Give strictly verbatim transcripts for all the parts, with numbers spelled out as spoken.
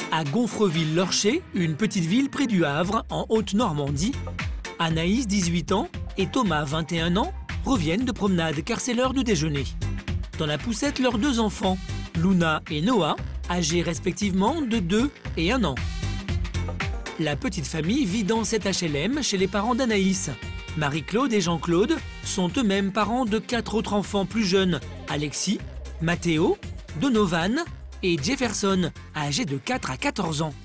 À Gonfreville-Lorcher, une petite ville près du Havre, en Haute-Normandie, Anaïs, dix-huit ans, et Thomas, vingt et un ans, reviennent de promenade car c'est l'heure de déjeuner. Dans la poussette, leurs deux enfants, Luna et Noah, âgés respectivement de deux et un an. La petite famille vit dans cet H L M chez les parents d'Anaïs. Marie-Claude et Jean-Claude sont eux-mêmes parents de quatre autres enfants plus jeunes, Alexis, Mathéo, Donovan et Jefferson, âgés de quatre à quatorze ans.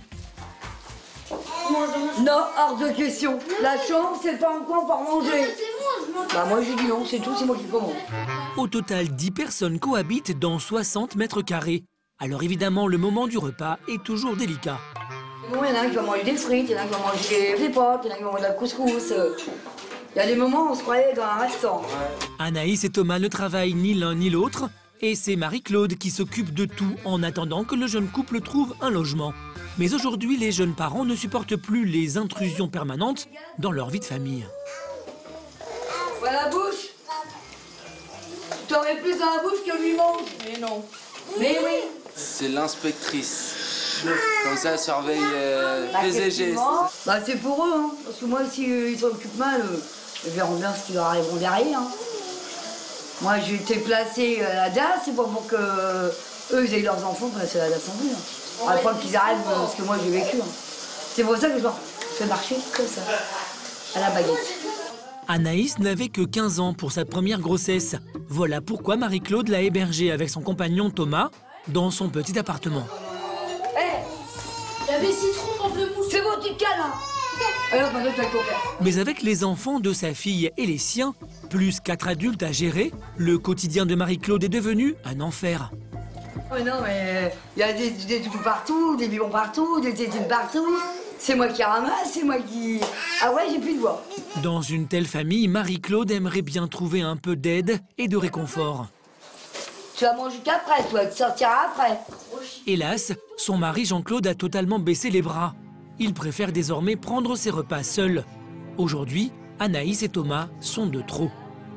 Non, hors de question. La chambre, c'est pas un coin pour manger. Bah moi j'ai dit non, c'est tout, c'est moi qui commande. Au total, dix personnes cohabitent dans soixante mètres carrés. Alors évidemment, le moment du repas est toujours délicat. Bon, il y en a un qui va manger des frites, il y en a un qui va manger des pâtes, il y en a un qui va manger de la couscous. Il y a des moments où on se croyait dans un restaurant. Anaïs et Thomas ne travaillent ni l'un ni l'autre. Et c'est Marie-Claude qui s'occupe de tout en attendant que le jeune couple trouve un logement. Mais aujourd'hui, les jeunes parents ne supportent plus les intrusions permanentes dans leur vie de famille. Voilà la bouche. T'aurais plus dans la bouche que lui mange. Mais non. Mais oui. C'est l'inspectrice. Comme ça, elle surveille euh, bah, les gestes. Bah c'est pour eux, hein. Parce que moi, si euh, ils s'en occupent mal, euh, ils verront bien ce qui leur arriveront derrière. Hein. Moi, j'ai été placée à la D A S, c'est pas pour que euh, eux, ils aient leurs enfants placés à la D A S non plus. Hein. À pas qu'ils arrêtent euh, ce que moi j'ai vécu. Hein. C'est pour ça que je leur fais marcher comme ça, à la baguette. Anaïs n'avait que quinze ans pour sa première grossesse. Voilà pourquoi Marie-Claude l'a hébergée avec son compagnon Thomas dans son petit appartement. Hé hey, il y avait citron, pamplemousse. C'est bon, tu te calmes. Alors, maintenant, tu vas faire. Mais avec les enfants de sa fille et les siens, plus quatre adultes à gérer, le quotidien de Marie-Claude est devenu un enfer. Oh non, mais il y a des, des toutous partout, des biberons partout, des tétines partout. C'est moi qui ramasse, c'est moi qui... Ah ouais, j'ai plus de voix. Dans une telle famille, Marie-Claude aimerait bien trouver un peu d'aide et de réconfort. Tu vas manger qu'après, toi, tu sortiras après. Hélas, son mari Jean-Claude a totalement baissé les bras. Il préfère désormais prendre ses repas seul. Aujourd'hui, Anaïs et Thomas sont de trop.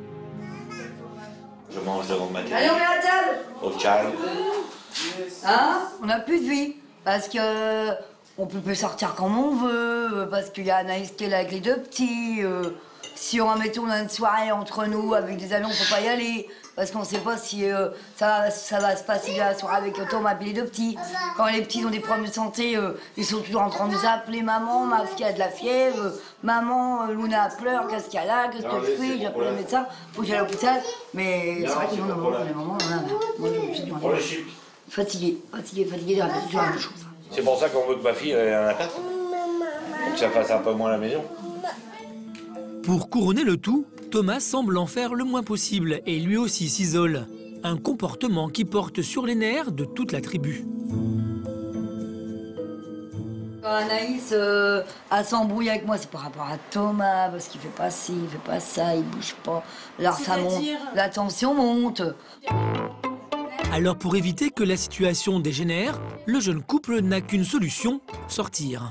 Je mange devant ma télé. Allez, on met à table. Au calme. Hein? On n'a plus de vie. Parce que on peut plus sortir comme on veut. Parce qu'il y a Anaïs qui est là avec les deux petits. Euh, si on, mettons, on a une soirée entre nous avec des amis, on peut pas y aller. Parce qu'on sait pas si euh, ça, ça va se passer la soirée avec Thomas et les deux petits. Quand les petits ont des problèmes de santé, euh, ils sont toujours en train de nous appeler maman, parce qu'il y a de la fièvre, euh, maman, euh, Luna pleure, qu'est-ce qu'il y a là, qu'est-ce que je fais, j'appelle le médecin, faut que j'aille à l'hôpital. Mais c'est vrai que non, non, les moments, moi je suis fatiguée, fatiguée, fatiguée de répéter toujours la même chose. C'est pour ça qu'on veut que ma fille ait un appart. Pour que ça fasse un peu moins la maison. Pour couronner le tout, Thomas semble en faire le moins possible et lui aussi s'isole. Un comportement qui porte sur les nerfs de toute la tribu. Quand Anaïs euh, a s'embrouillé avec moi, c'est par rapport à Thomas, parce qu'il fait pas ci, il fait pas ça, il bouge pas. Alors ça monte, la tension monte. Alors pour éviter que la situation dégénère, le jeune couple n'a qu'une solution, sortir.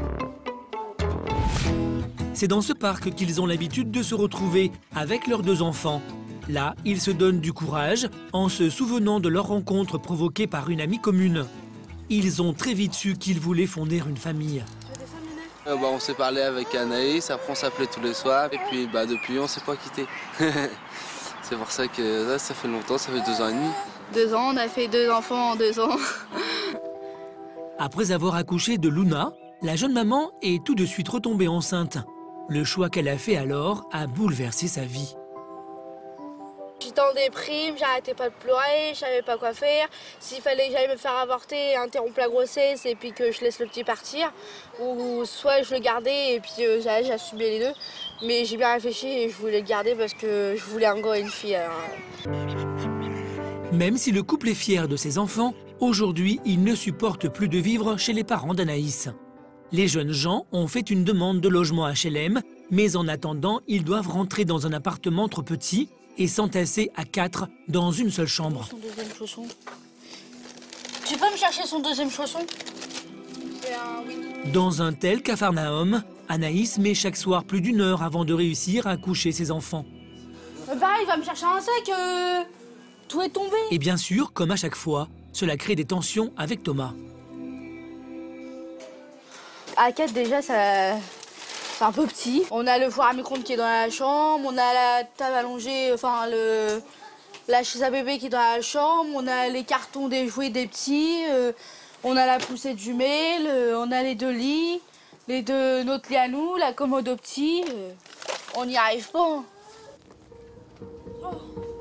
C'est dans ce parc qu'ils ont l'habitude de se retrouver avec leurs deux enfants. Là, ils se donnent du courage en se souvenant de leur rencontre provoquée par une amie commune. Ils ont très vite su qu'ils voulaient fonder une famille. Euh, bah, on s'est parlé avec Anaïs, après on s'appelait tous les soirs, et puis bah, depuis on s'est pas quitté. C'est pour ça que là, ça fait longtemps, ça fait deux ans et demi. Deux ans, on a fait deux enfants en deux ans. Après avoir accouché de Luna, la jeune maman est tout de suite retombée enceinte. Le choix qu'elle a fait alors a bouleversé sa vie. J'étais en déprime, j'arrêtais pas de pleurer, je savais pas quoi faire. S'il fallait que j'aille me faire avorter, interrompre la grossesse et puis que je laisse le petit partir, ou soit je le gardais et puis euh, j'assumais les deux. Mais j'ai bien réfléchi et je voulais le garder parce que je voulais un gars et une fille. Alors... Même si le couple est fier de ses enfants, aujourd'hui, il ne supporte plus de vivre chez les parents d'Anaïs. Les jeunes gens ont fait une demande de logement H L M, mais en attendant, ils doivent rentrer dans un appartement trop petit et s'entasser à quatre dans une seule chambre. Son deuxième chausson. Tu peux me chercher son deuxième chausson? Dans un tel capharnaüm, Anaïs met chaque soir plus d'une heure avant de réussir à coucher ses enfants. Mais pareil, il va me chercher un sac, euh... tout est tombé. Et bien sûr, comme à chaque fois, cela crée des tensions avec Thomas. À quatre déjà, ça... c'est un peu petit. On a le four à micro-ondes qui est dans la chambre, on a la table allongée, enfin le... la chaise à bébé qui est dans la chambre, on a les cartons des jouets des petits, euh, on a la poussette jumelle, euh, on a les deux lits, les deux, notre lit à nous, la commode aux petits. Euh, on n'y arrive pas. Hein. Oh.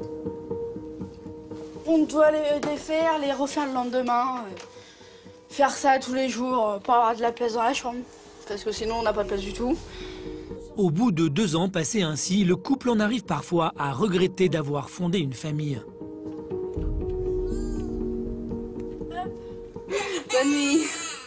On doit les défaire, les refaire le lendemain. Euh, faire ça tous les jours euh, pour avoir de la place dans la chambre. Parce que sinon on n'a pas de place du tout. Au bout de deux ans passés ainsi, le couple en arrive parfois à regretter d'avoir fondé une famille. Bonne nuit.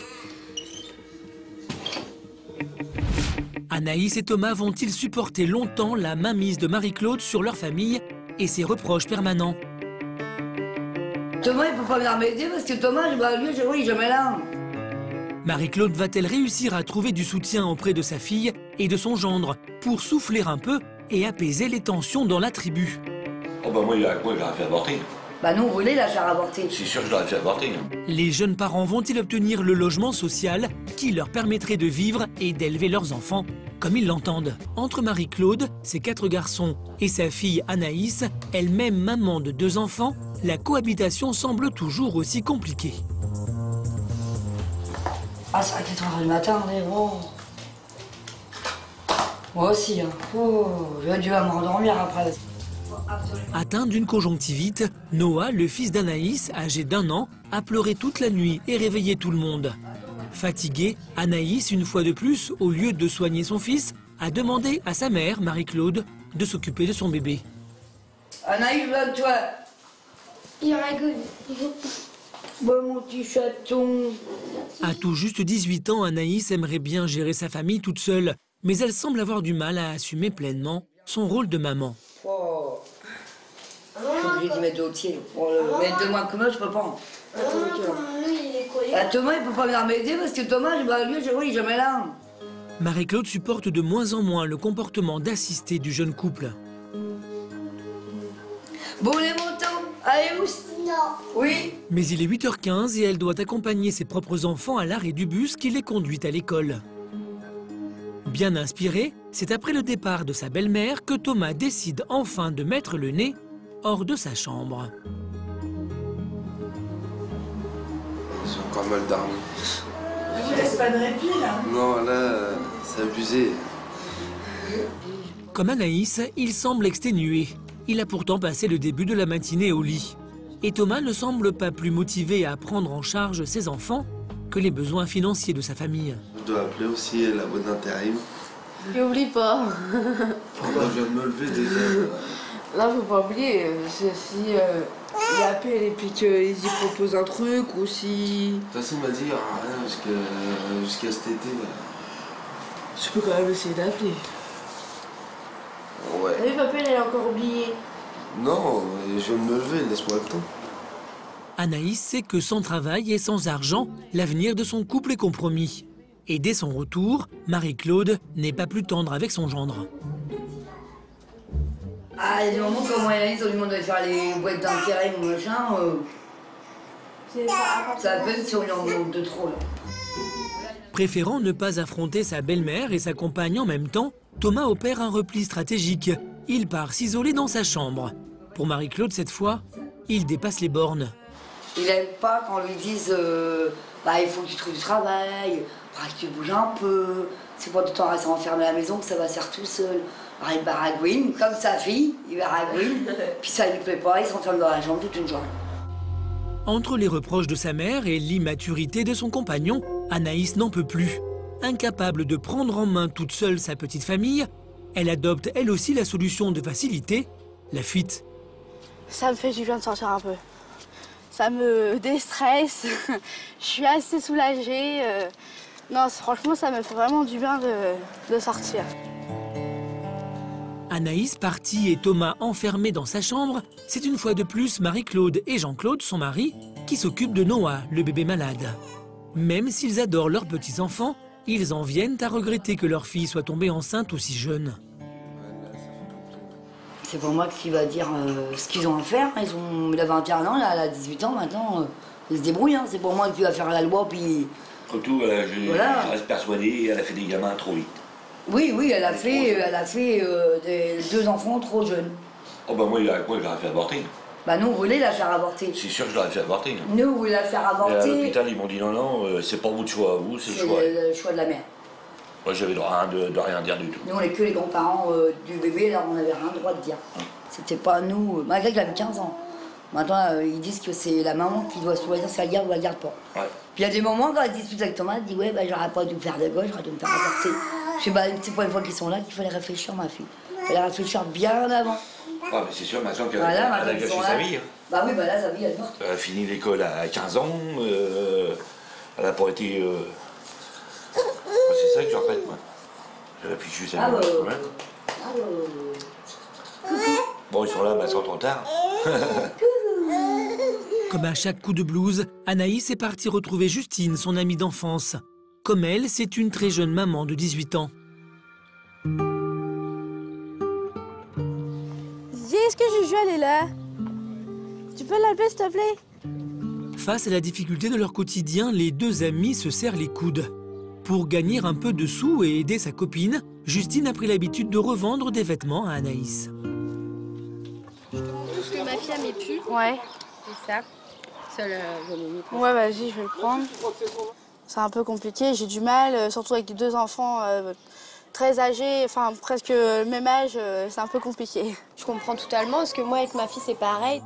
Anaïs et Thomas vont-ils supporter longtemps la mainmise de Marie-Claude sur leur famille et ses reproches permanents? Thomas, il peut pas venir m'aider parce que Thomas, bah, lui, je vois, il est jamais là. Marie-Claude va-t-elle réussir à trouver du soutien auprès de sa fille et de son gendre pour souffler un peu et apaiser les tensions dans la tribu? Oh bah moi, moi j'aurais fait avorter. Bah nous, on voulait la faire avorter. C'est sûr que je l'aurais fait avorter. Les jeunes parents vont-ils obtenir le logement social qui leur permettrait de vivre et d'élever leurs enfants comme ils l'entendent? Entre Marie-Claude, ses quatre garçons et sa fille Anaïs, elle-même maman de deux enfants, la cohabitation semble toujours aussi compliquée. Ah, c'est à quatre heures du matin, on est bon. Moi aussi, hein. Oh, j'ai dû m'endormir après. Atteint d'une conjonctivite, Noah, le fils d'Anaïs, âgé d'un an, a pleuré toute la nuit et réveillé tout le monde. Fatiguée, Anaïs, une fois de plus, au lieu de soigner son fils, a demandé à sa mère, Marie-Claude, de s'occuper de son bébé. Anaïs, lève-toi. Il rigole. Bon, mon petit chaton. À tout juste dix-huit ans, Anaïs aimerait bien gérer sa famille toute seule, mais elle semble avoir du mal à assumer pleinement son rôle de maman. Oh. Faut que je lui mette au pied. Oh, mettre de moi comme moi, je peux pas. Ah, Thomas, il peut pas venir m'aider parce que Thomas, bah, lui, je vois, il est jamais là. Marie-Claude supporte de moins en moins le comportement d'assisté du jeune couple. Bon, les motos, allez où? Non. Oui. Mais il est huit heures quinze et elle doit accompagner ses propres enfants à l'arrêt du bus qui les conduit à l'école. Bien inspiré, c'est après le départ de sa belle-mère que Thomas décide enfin de mettre le nez hors de sa chambre. J'ai encore mal dormi. Je laisse pas de répit là. Non, là, c'est abusé. Comme Anaïs, il semble exténué. Il a pourtant passé le début de la matinée au lit. Et Thomas ne semble pas plus motivé à prendre en charge ses enfants que les besoins financiers de sa famille. Je dois appeler aussi la boîte d'intérim. N'oublie pas. Pourquoi je viens de me lever déjà? Là, faut pas oublier, si euh, il appelle et puis qu'ils y proposent un truc ou si... De toute façon, il m'a dit, il n'y aura rien jusqu'à jusqu'à cet été. Je peux quand même essayer d'appeler. Ouais. Oui, papa, il a encore oublié. Non, je viens de me lever, laisse-moi le temps. Anaïs sait que sans travail et sans argent, l'avenir de son couple est compromis. Et dès son retour, Marie-Claude n'est pas plus tendre avec son gendre. Ah, il y a des moments comme moi et Anaïs, on lui demande de faire les boîtes d'intérim ou machin. Euh... Ça a peine si on lui en demande de trop, là. Préférant ne pas affronter sa belle-mère et sa compagne en même temps, Thomas opère un repli stratégique. Il part s'isoler dans sa chambre. Pour Marie-Claude, cette fois, il dépasse les bornes. Il n'aime pas quand on lui dise euh, bah, il faut que tu trouves du travail, faudra que tu bouges un peu, c'est pas tout le temps rester enfermé à la maison que ça va se faire tout seul. Alors il baragouine, comme sa fille, il baragouine, puis ça lui plaît pas, il s'enferme dans la chambre toute une journée. Entre les reproches de sa mère et l'immaturité de son compagnon, Anaïs n'en peut plus. Incapable de prendre en main toute seule sa petite famille, elle adopte elle aussi la solution de facilité, la fuite. Ça me fait du bien de sortir un peu. Ça me déstresse, je suis assez soulagée. Euh... Non, franchement, ça me fait vraiment du bien de, de sortir. Anaïs partie et Thomas enfermés dans sa chambre, c'est une fois de plus Marie-Claude et Jean-Claude, son mari, qui s'occupent de Noah, le bébé malade. Même s'ils adorent leurs petits-enfants, ils en viennent à regretter que leur fille soit tombée enceinte aussi jeune. C'est pour moi qui va dire euh, ce qu'ils ont à faire. Ils ont, il a vingt et un ans, là, elle a dix-huit ans maintenant. Euh, ils se débrouillent. Hein. C'est pour moi qui va faire la loi, puis Surtout, euh, je, Voilà. je reste persuadé, elle a fait des gamins trop vite. Oui, oui, elle a fait, elle a fait euh, des, deux enfants trop jeunes. Oh bah moi, avec moi, je l'aurais fait avorter. Bah nous, on voulait la faire avorter. C'est sûr que je l'aurais fait avorter. Nous, on voulait la faire Et à avorter. l'hôpital, ils m'ont dit non, non, euh, c'est pas votre choix à vous, c'est le C'est choix. le, le choix de la mère. Moi, j'avais le droit de, de rien dire du tout. Nous, on n'est que les grands-parents euh, du bébé, alors on n'avait rien le droit de dire. C'était pas nous, malgré qu'il avait quinze ans. Maintenant, euh, ils disent que c'est la maman qui doit choisir si elle garde ou elle garde pas. Ouais. Puis il y a des moments quand elle discute avec Thomas, elle dit ouais, bah, j'aurais pas dû me faire de gauche, j'aurais dû me faire avorter. Je sais, bah, c'est pas une fois qu'ils sont là qu'il fallait réfléchir, ma fille. Il fallait réfléchir bien avant. Ah, mais c'est sûr, maintenant qu'elle Voilà, elle maintenant a qu'ils gâché sont sa là. vie. Hein. Bah oui, bah là, sa vie, elle est morte. Elle a fini l'école à quinze ans. Euh, elle n'a pas été. Euh... C'est ça que je regrette, moi. Elle a fichu sa Ah, vie. bah, Ouais. ah, bah, Bon, ils sont là, maintenant trop tard. Comme à chaque coup de blues, Anaïs est partie retrouver Justine, son amie d'enfance. Comme elle, c'est une très jeune maman de dix-huit ans. Est-ce que Juju, elle est là? Tu peux l'appeler, s'il te plaît? Face à la difficulté de leur quotidien, les deux amis se serrent les coudes. Pour gagner un peu de sous et aider sa copine, Justine a pris l'habitude de revendre des vêtements à Anaïs. Parce que ma fille a mes pulls. Ouais. C'est ça. Seul, euh, je l'ai mis. Ouais, vas-y, je vais le prendre. C'est un peu compliqué, j'ai du mal, euh, surtout avec deux enfants euh, très âgés, enfin presque le même âge, euh, c'est un peu compliqué. Je comprends totalement, parce que moi, avec ma fille, c'est pareil.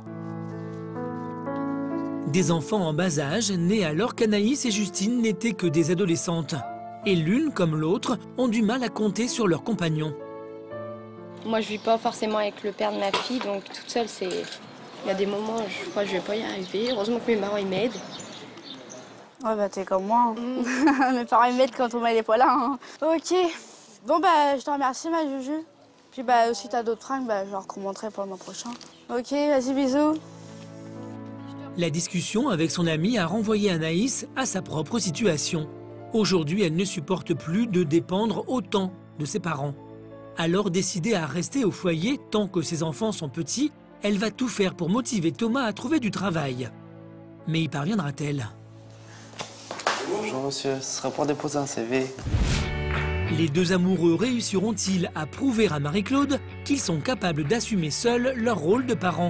Des enfants en bas âge, nés alors qu'Anaïs et Justine n'étaient que des adolescentes. Et l'une comme l'autre ont du mal à compter sur leurs compagnons. Moi, je vis pas forcément avec le père de ma fille, donc toute seule, c'est... Il y a des moments, je crois que je vais pas y arriver. Heureusement que mes parents, ils m'aident. Ouais, bah t'es comme moi. Hein. Mes parents ils m'aident quand Thomas n'est pas là. Hein. Ok. Bon, bah je te remercie, ma Juju. Puis bah si t'as d'autres fringues, bah je leur recommanderai pour le mois prochain. Ok, vas-y, bisous. La discussion avec son amie a renvoyé Anaïs à sa propre situation. Aujourd'hui, elle ne supporte plus de dépendre autant de ses parents. Alors décidée à rester au foyer tant que ses enfants sont petits, elle va tout faire pour motiver Thomas à trouver du travail. Mais y parviendra-t-elle? Bonjour monsieur, ce sera pour déposer un C V. Les deux amoureux réussiront-ils à prouver à Marie-Claude qu'ils sont capables d'assumer seuls leur rôle de parents?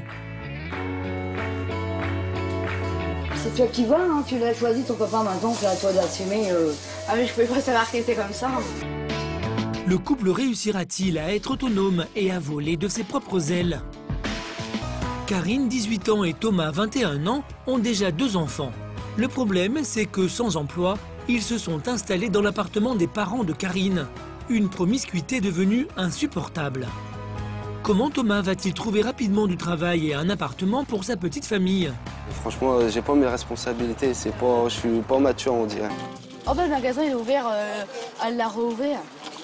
c'est toi qui vois, hein, tu l'as choisi ton copain maintenant, c'est à toi d'assumer. Euh... Ah mais je pouvais pas savoir qu'il était comme ça. Le couple réussira-t-il à être autonome et à voler de ses propres ailes? Karine, dix-huit ans, et Thomas, vingt et un ans, ont déjà deux enfants. Le problème, c'est que sans emploi, ils se sont installés dans l'appartement des parents de Karine. Une promiscuité devenue insupportable. Comment Thomas va-t-il trouver rapidement du travail et un appartement pour sa petite famille? Franchement, j'ai pas mes responsabilités, c'est pas, je suis pas mature, on dirait. Oh ben le magasin il est ouvert, euh, elle l'a rouvert.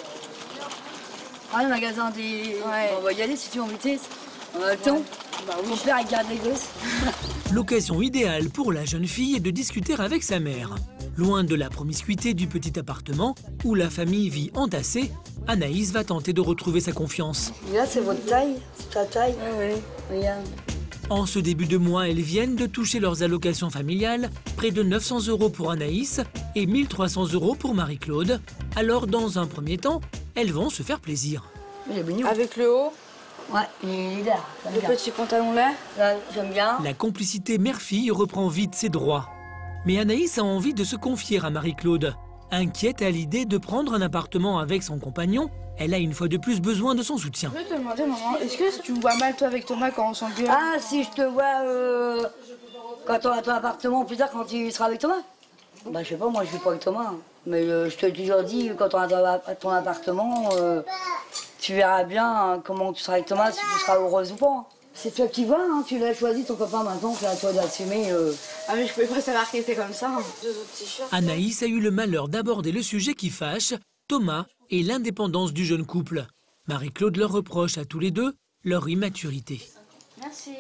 Ah, le magasin des... Ouais. On va y aller si tu es en vitesse. En même temps, Bah oui. mon père il garde les gosses. L'occasion idéale pour la jeune fille est de discuter avec sa mère. Loin de la promiscuité du petit appartement où la famille vit entassée, Anaïs va tenter de retrouver sa confiance. Et là, c'est votre taille, c'est ta taille. Oui. Regarde. En ce début de mois, elles viennent de toucher leurs allocations familiales, près de neuf cents euros pour Anaïs et mille trois cents euros pour Marie-Claude. Alors, dans un premier temps, elles vont se faire plaisir. Il est mignon. Avec le haut, Ouais, il est là. j'aime le bien. petit pantalon là. Là, j'aime bien. La complicité mère-fille reprend vite ses droits. Mais Anaïs a envie de se confier à Marie-Claude. Inquiète à l'idée de prendre un appartement avec son compagnon, elle a une fois de plus besoin de son soutien. Je peux te demander, maman, est-ce que tu me vois mal toi avec Thomas quand on s'engueule? Ah, si je te vois euh, quand on a ton appartement plus tard, quand tu seras avec Thomas. Bah, je sais pas, moi je vis pas avec Thomas. Hein. Mais euh, je te l'ai toujours dit, quand on a ton- ton appartement, euh, tu verras bien hein, comment tu seras avec Thomas, si tu seras heureuse ou pas. Hein. C'est toi qui vois, hein, tu l'as choisi ton copain maintenant, c'est à toi d'assumer. Euh... Ah mais je pouvais pas savoir qu'il était comme ça. Deux autres t-shirts. Anaïs a eu le malheur d'aborder le sujet qui fâche, Thomas et l'indépendance du jeune couple. Marie-Claude leur reproche à tous les deux leur immaturité. Merci.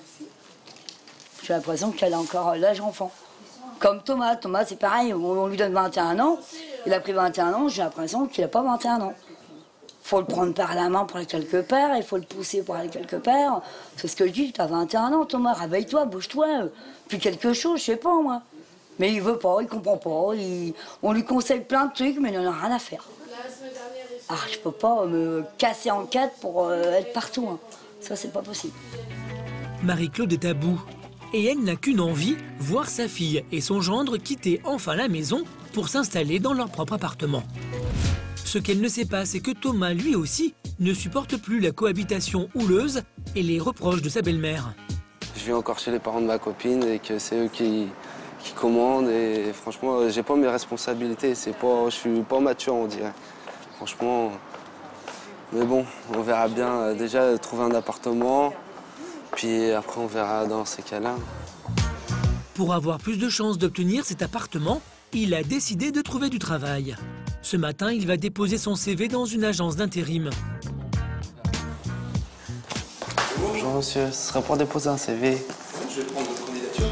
J'ai l'impression qu'elle a encore l'âge enfant. Comme Thomas, Thomas c'est pareil, on, on lui donne vingt et un ans, il a pris vingt et un ans, j'ai l'impression qu'il n'a pas vingt et un ans. Il faut le prendre par la main pour aller quelque part, il faut le pousser pour aller quelque part. C'est ce que je dis, tu as vingt et un ans Thomas, réveille-toi, bouge-toi, euh, puis quelque chose, je sais pas moi. Mais il veut pas, il comprend pas. Il... On lui conseille plein de trucs, mais il n'en a rien à faire. Ah, je peux pas me casser en quatre pour euh, être partout. Hein. Ça, c'est pas possible. Marie-Claude est à bout. Et elle n'a qu'une envie, voir sa fille et son gendre quitter enfin la maison pour s'installer dans leur propre appartement. Ce qu'elle ne sait pas, c'est que Thomas, lui aussi, ne supporte plus la cohabitation houleuse et les reproches de sa belle-mère. Je vis encore chez les parents de ma copine et que c'est eux qui, qui commandent. Et franchement, j'ai pas mes responsabilités. C'est pas, je suis pas mature, on dirait. Franchement, mais bon, on verra bien. Déjà, trouver un appartement. Puis après, on verra dans ces cas-là. Pour avoir plus de chances d'obtenir cet appartement, il a décidé de trouver du travail. Ce matin, il va déposer son C V dans une agence d'intérim. Bonjour monsieur, ce serait pour déposer un C V. Je vais prendre votre candidature.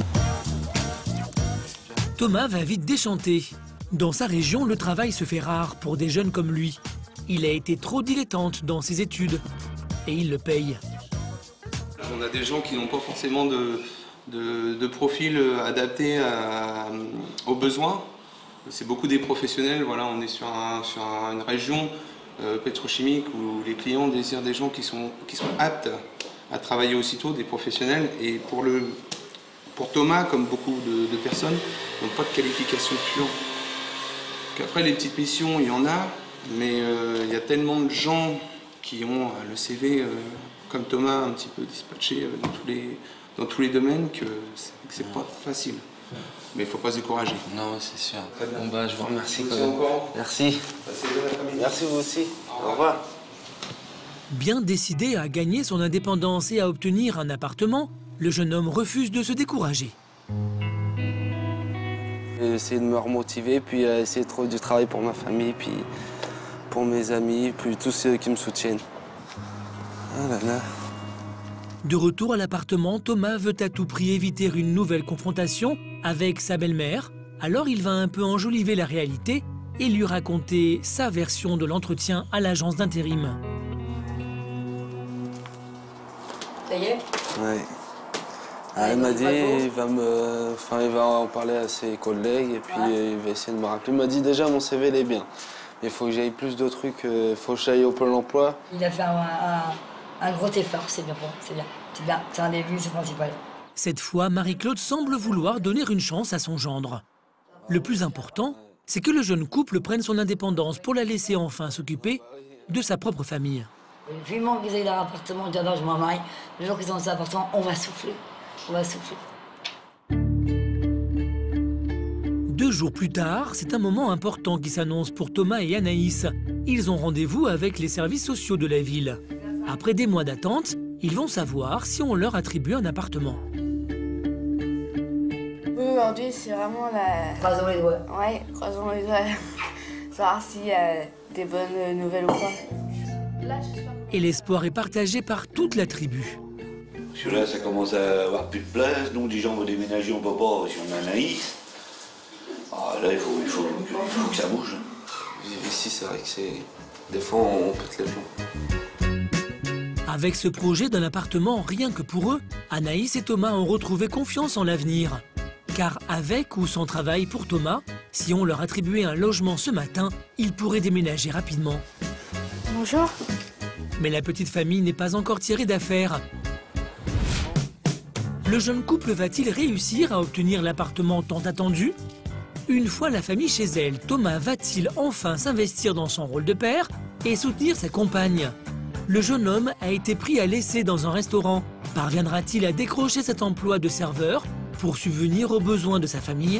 Thomas va vite déchanter. Dans sa région, le travail se fait rare pour des jeunes comme lui. Il a été trop dilettante dans ses études. Et il le paye. On a des gens qui n'ont pas forcément de, de, de profil adapté à, aux besoins. C'est beaucoup des professionnels. Voilà, on est sur, un, sur un, une région euh, pétrochimique où les clients désirent des gens qui sont, qui sont aptes à travailler aussitôt, des professionnels. Et pour, le, pour Thomas, comme beaucoup de, de personnes, n'ont pas de qualification pure. Après, les petites missions, il y en a, mais euh, il y a tellement de gens qui ont euh, le C V... Euh, comme Thomas, un petit peu dispatché dans tous les, dans tous les domaines, que c'est pas facile. Mais il ne faut pas se décourager. Non, c'est sûr. Bon bah, je vous remercie. Merci encore. Merci. Merci vous aussi. Au revoir. Bien décidé à gagner son indépendance et à obtenir un appartement, le jeune homme refuse de se décourager. Essayer de me remotiver, puis essayer de trouver du travail pour ma famille, puis pour mes amis, puis tous ceux qui me soutiennent. Ah là là. De retour à l'appartement, Thomas veut à tout prix éviter une nouvelle confrontation avec sa belle-mère. Alors il va un peu enjoliver la réalité et lui raconter sa version de l'entretien à l'agence d'intérim. Ça y est? Oui. Ah, elle m'a dit il va, me... enfin, il va en parler à ses collègues et puis ouais. Il va essayer de me rappeler. Il m'a dit déjà mon C V il est bien. Mais il faut que j'aille plus de trucs, il faut que j'aille au Pôle emploi. Il a fait un... un... Un gros effort, c'est bien, c'est bien. C'est bien, c'est un début, c'est principal. Cette fois, Marie-Claude semble vouloir donner une chance à son gendre. Le plus important, c'est que le jeune couple prenne son indépendance pour la laisser enfin s'occuper de sa propre famille. Vivement qu'ils aient leur appartement, j'adore, je m'en marie. Le jour qu'ils ont cet appartement, on va souffler. On va souffler. Deux jours plus tard, c'est un moment important qui s'annonce pour Thomas et Anaïs. Ils ont rendez-vous avec les services sociaux de la ville. Après des mois d'attente, ils vont savoir si on leur attribue un appartement. Aujourd'hui, c'est vraiment la... Croisons les doigts. Ouais, croisons les doigts. Savoir s'il y a des bonnes nouvelles ou pas. Et l'espoir est partagé par toute la tribu. Parce que là, ça commence à avoir plus de place. Nous, des gens vont déménager, on peut pas si on a Anaïs. Ah, là, il faut, il, faut, il faut que ça bouge. Ici, c'est vrai que c'est... Des fois, on pète les plombs. Avec ce projet d'un appartement rien que pour eux, Anaïs et Thomas ont retrouvé confiance en l'avenir. Car avec ou sans travail pour Thomas, si on leur attribuait un logement ce matin, ils pourraient déménager rapidement. Bonjour. Mais la petite famille n'est pas encore tirée d'affaire. Le jeune couple va-t-il réussir à obtenir l'appartement tant attendu? Une fois la famille chez elle, Thomas va-t-il enfin s'investir dans son rôle de père et soutenir sa compagne? Le jeune homme a été pris à l'essai dans un restaurant. Parviendra-t-il à décrocher cet emploi de serveur pour subvenir aux besoins de sa famille?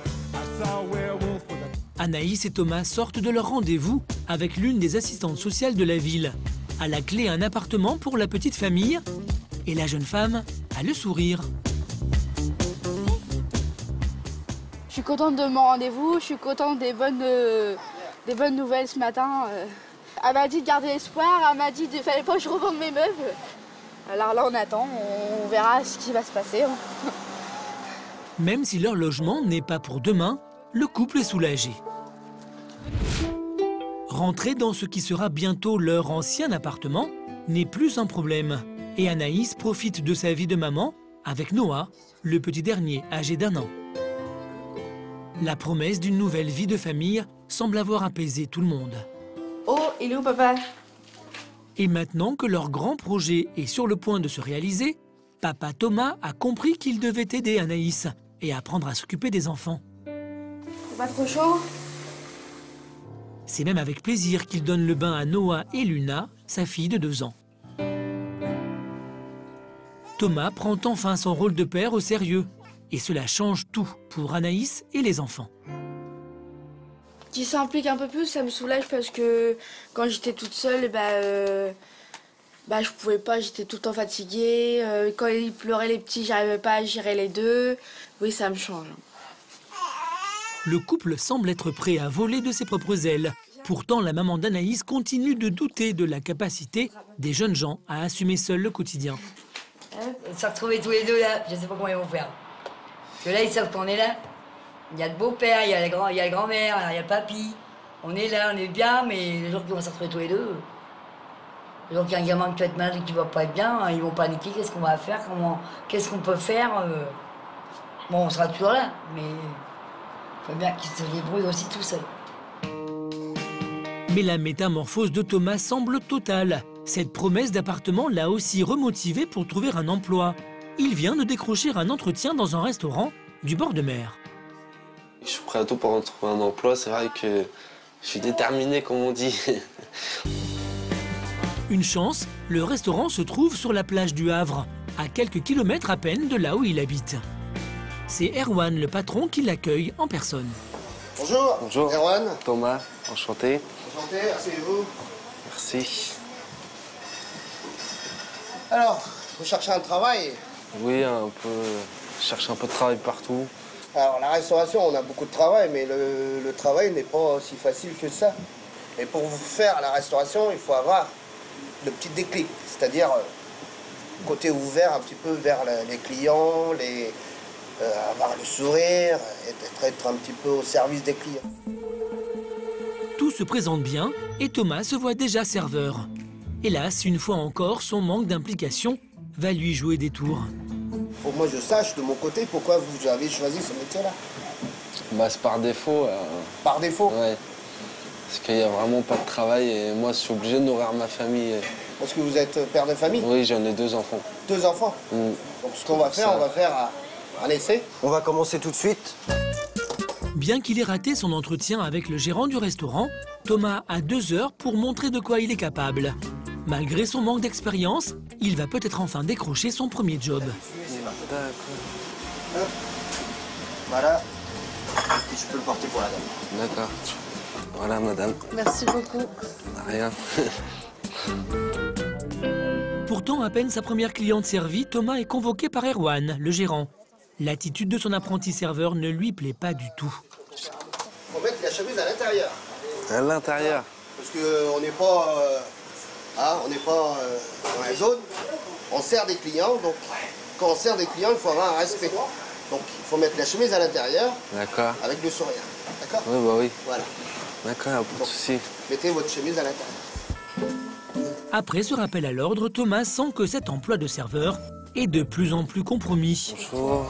Anaïs et Thomas sortent de leur rendez-vous avec l'une des assistantes sociales de la ville. À la clé, un appartement pour la petite famille. Et la jeune femme a le sourire. Je suis contente de mon rendez-vous, je suis contente des bonnes, euh, des bonnes nouvelles ce matin. Euh. Elle m'a dit de garder espoir, elle m'a dit qu'il ne fallait pas que je revende mes meubles. Alors là, on attend, on verra ce qui va se passer. Même si leur logement n'est pas pour demain, le couple est soulagé. Rentrer dans ce qui sera bientôt leur ancien appartement n'est plus un problème. Et Anaïs profite de sa vie de maman avec Noah, le petit dernier âgé d'un an. La promesse d'une nouvelle vie de famille semble avoir apaisé tout le monde. Oh, il est où papa? Et maintenant que leur grand projet est sur le point de se réaliser, papa Thomas a compris qu'il devait aider Anaïs et apprendre à s'occuper des enfants. C'est pas trop chaud? C'est même avec plaisir qu'il donne le bain à Noah et Luna, sa fille de deux ans. Thomas prend enfin son rôle de père au sérieux. Et cela change tout pour Anaïs et les enfants. Qui s'implique un peu plus, ça me soulage parce que quand j'étais toute seule, bah, euh, bah, je pouvais pas, j'étais tout le temps fatiguée. Euh, quand ils pleuraient les petits, j'arrivais pas à gérer les deux. Oui, ça me change. Le couple semble être prêt à voler de ses propres ailes. Pourtant, la maman d'Anaïs continue de douter de la capacité des jeunes gens à assumer seuls le quotidien. Ils se retrouver tous les deux là, je sais pas comment ils vont faire. Parce que là, ils savent qu'on est là. Il y a le beau-père, il y a la grand, il y a la grand-mère, il y a le papy. On est là, on est bien, mais les jours qui vont se retrouver tous les deux, les jours qu'il y a un gamin qui va être malade et qui va pas être bien, ils vont paniquer, qu'est-ce qu'on va faire, comment, qu'est-ce qu'on peut faire euh... Bon, on sera toujours là, mais il faut bien qu'ils se débrouillent aussi tout seuls. Mais la métamorphose de Thomas semble totale. Cette promesse d'appartement l'a aussi remotivé pour trouver un emploi. Il vient de décrocher un entretien dans un restaurant du bord de mer. Je suis prêt à tout pour trouver un emploi. C'est vrai que je suis déterminé, comme on dit. Une chance, le restaurant se trouve sur la plage du Havre, à quelques kilomètres à peine de là où il habite. C'est Erwan, le patron, qui l'accueille en personne. Bonjour. Bonjour. Erwan. Thomas, enchanté. Enchanté, asseyez-vous. Merci. Alors, vous cherchez un travail? Oui, un peu. Je cherche un peu de travail partout. Alors, la restauration, on a beaucoup de travail, mais le, le travail n'est pas aussi facile que ça. Et pour vous faire la restauration, il faut avoir le petit déclic, c'est-à-dire euh, côté ouvert un petit peu vers la, les clients, les, euh, avoir le sourire, être, être un petit peu au service des clients. Tout se présente bien et Thomas se voit déjà serveur. Hélas, une fois encore, son manque d'implication va lui jouer des tours. Faut que moi je sache de mon côté pourquoi vous avez choisi ce métier-là. Bah, c'est par défaut. Euh... Par défaut? Ouais. Parce qu'il n'y a vraiment pas de travail et moi je suis obligé de nourrir ma famille. Parce que vous êtes père de famille? Oui, j'en ai deux enfants. Deux enfants? Mmh. Donc ce qu'on va faire, Ça... on va faire un essai. On va commencer tout de suite. Bien qu'il ait raté son entretien avec le gérant du restaurant, Thomas a deux heures pour montrer de quoi il est capable. Malgré son manque d'expérience, il va peut-être enfin décrocher son premier job. D'accord. Voilà. Et je peux le porter pour la dame. D'accord. Voilà, madame. Merci beaucoup. Rien. Pourtant, à peine sa première cliente servie, Thomas est convoqué par Erwan, le gérant. L'attitude de son apprenti serveur ne lui plaît pas du tout. Faut mettre la chemise à l'intérieur. À l'intérieur? Parce qu'on n'est pas, euh, hein, on n'est pas euh, dans la zone. On sert des clients, donc quand on sert des clients, il faut avoir un respect. Donc il faut mettre la chemise à l'intérieur. D'accord. Avec le sourire. D'accord? Oui, bah oui. Voilà. D'accord, pas de souci. Mettez votre chemise à l'intérieur. Après ce rappel à l'ordre, Thomas sent que cet emploi de serveur est de plus en plus compromis. Bonjour.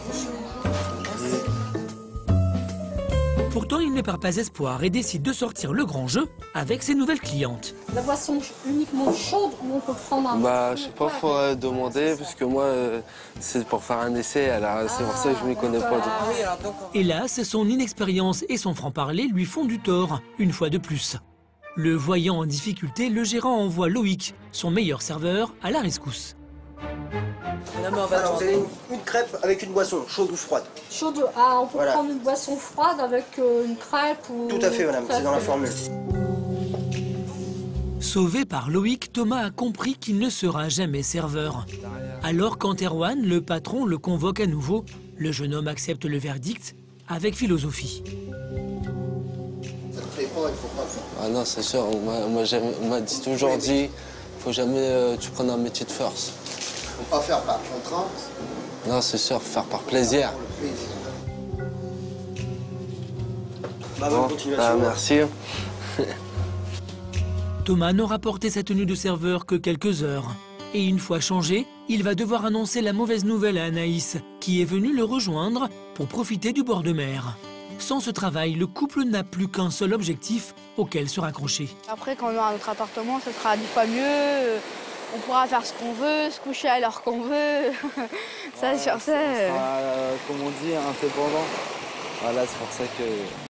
Pourtant, il ne perd pas espoir et décide de sortir le grand jeu avec ses nouvelles clientes. La boisson uniquement chaude ou on peut prendre un... Bah, je sais pas, faut euh, demander, parce que moi, euh, c'est pour faire un essai, alors c'est pour ça que je m'y connais pas. Hélas, son inexpérience et son franc-parler lui font du tort, une fois de plus. Le voyant en difficulté, le gérant envoie Loïc, son meilleur serveur, à la rescousse. Madame, on va Alors, vous avez une, une crêpe avec une boisson, chaude ou froide? Chaude, ah, on peut voilà. prendre une boisson froide avec euh, une crêpe ou... Tout à fait, madame, c'est dans la formule. Sauvé par Loïc, Thomas a compris qu'il ne sera jamais serveur. Alors quand Erwan, le patron, le convoque à nouveau, le jeune homme accepte le verdict avec philosophie. Ça ne plaît pas, il faut pas faire. Ah non, c'est sûr, on m'a dit toujours dit, faut jamais euh, tu prennes un métier de force. Faut pas faire par contrainte. Non, c'est sûr, faire par plaisir. Pour le plaisir. Bah, bonne continuation. Ah, merci. Thomas n'aura porté sa tenue de serveur que quelques heures. Et une fois changé, il va devoir annoncer la mauvaise nouvelle à Anaïs, qui est venue le rejoindre pour profiter du bord de mer. Sans ce travail, le couple n'a plus qu'un seul objectif auquel se raccrocher. Après, quand on aura notre appartement, ça sera dix fois mieux. On pourra faire ce qu'on veut, se coucher à l'heure qu'on veut. Ça, voilà, sur ça. On sera, euh, comme on dit, indépendant. Voilà, c'est pour ça que